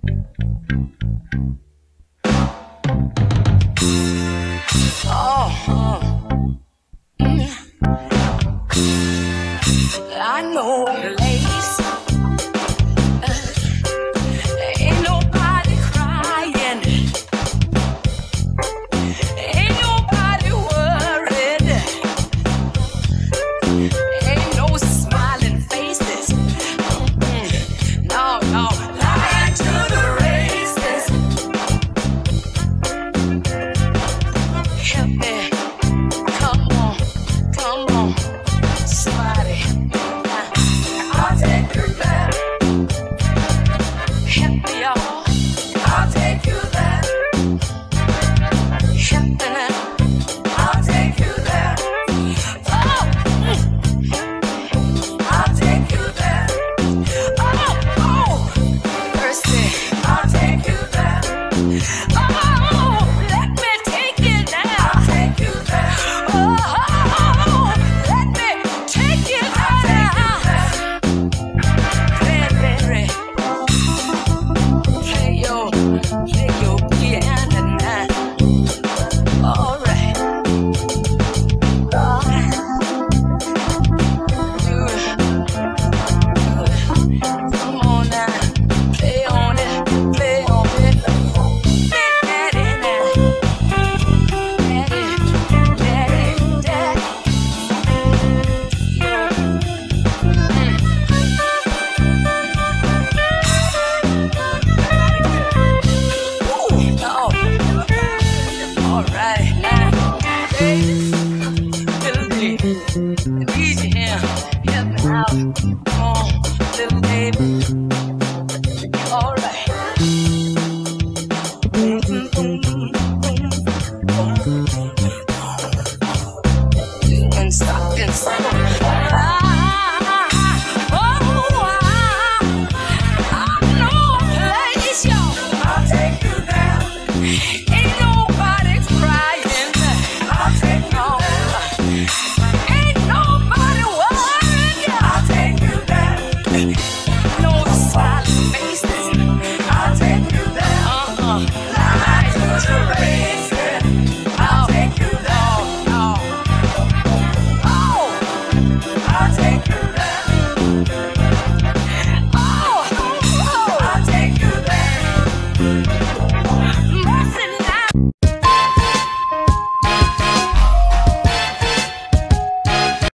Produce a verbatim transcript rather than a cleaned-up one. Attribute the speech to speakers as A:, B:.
A: I know the place. Uh, ain't nobody crying. Ain't nobody worried. Ain't no smiling faces. Mm-mm. No, no, lying to the races. Help me. Come on, come on, somebody. I'll take you there. Help me, y'all. I'll take you there. Help me now. I'll take you there. Oh, I'll take you there. Oh, oh, mercy. I'll take you there. Oh, let me take you there. I'll take you there. Oh, let me take you there. Play, play, play your, play your piano now. All right. Oh, do it, do it. Come on now, play on it, play on it. Daddy, daddy, daddy, daddy. Ooh, oh. All right, now, baby, little baby, I need you here. Help me out. Come on, little baby. All right. Boom, boom, boom, boom, boom, boom. And stop and stop. Ah, oh, ah, I know a place, y'all. I'll take you there. Ain't nobody crying. I'll take you there. Ain't nobody worried. I'll take you there. No smiling faces. I'll take you there. Uh-uh. Lie to the races. I'll take you there. Oh, oh. I'll take you there.